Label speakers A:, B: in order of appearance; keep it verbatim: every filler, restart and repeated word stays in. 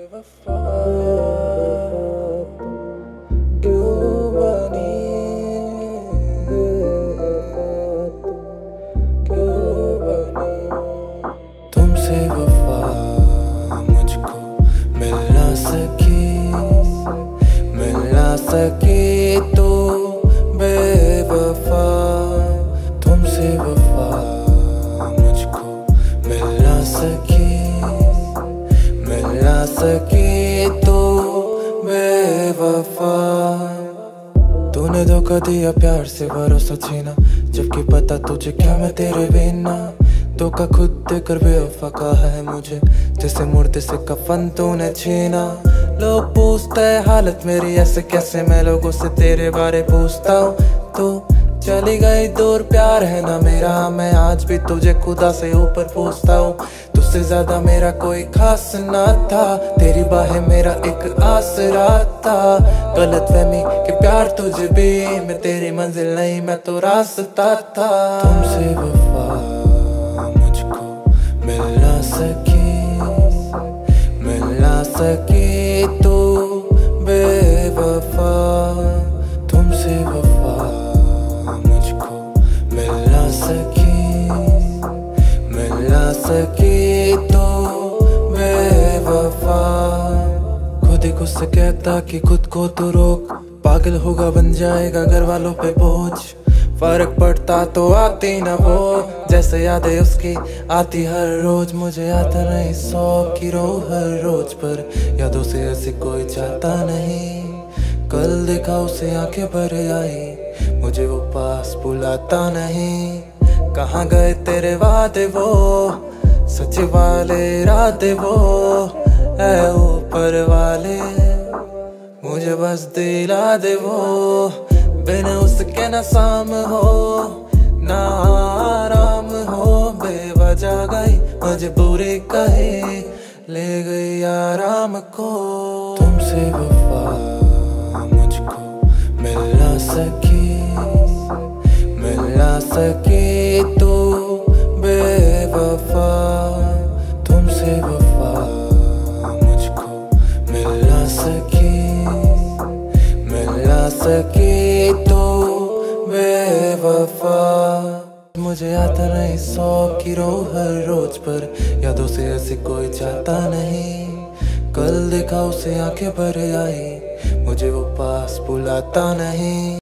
A: बेवफा क्यों बनी, क्यों बनी तुमसे वफा मुझको मिल ना सकी, मिल ना सकी तो बेवफा तुमसे वफा मुझको मिल ना सकी, मिल ना सकी तो बेवफा। तूने धोखा दिया प्यार से भरोसा छीना, जबकि पता तुझे क्या मैं तेरे बिना। धोखा खुद देकर बेवफा कहा है मुझे, जैसे मुर्दे से कफन तूने छीना। लोग पूछते हैं हालत मेरी ऐसे कैसे, मैं लोगों से तेरे बारे पूछता हूँ। तू चली गई दूर प्यार है ना मेरा, मैं आज भी तुझे खुदा से ऊपर पूछता हूँ। तुझसे ज्यादा मेरा कोई खास ना था, तेरी बाहें मेरा एक आसरा था। गलत फहमी कि प्यार तुझे भी, मैं तेरी मंजिल नहीं मैं तो रास्ता था। तुमसे वफा मुझको मिल ना सकी, मिल ना सकी तो बेवफा। तुमसे वफा मुझको मिल ना सकी, मिल ना सकी तो बेवफा। खुद ही खुद से कहता कि खुद को तो रोक, पागल होगा बन जाएगा घर वालों पे बोझ। फर्क पड़ता तो आती ना वो, जैसे यादें उसकी आती हर रोज। मुझे आता नहीं सौ की रो हर रोज, पर यादों से ऐसे कोई चाहता नहीं। कल देखा उसे आंखें भर आई, मुझे वो पास बुलाता नहीं। कहाँ गए तेरे वादे वो, सच वाले इरादे वो है ऊपर वाले। मुझे बस दिला दे वो, बिना उसके ना साम हो ना आराम हो। बेवजह गई मजबूरी कहे, ले गई आराम को। तुमसे वफा मुझको मिल ना सकी, मिल ना सकी तो बेवफा। तुमसे वफा मुझको मिल ना सकी, मिल ना सकी तो बेवफा। मुझे आता नहीं सौ की रो हर रोज, पर यादों से ऐसे कोई चाहता नहीं। कल देखा उसे आंखें भर आई, मुझे वो पास बुलाता नहीं।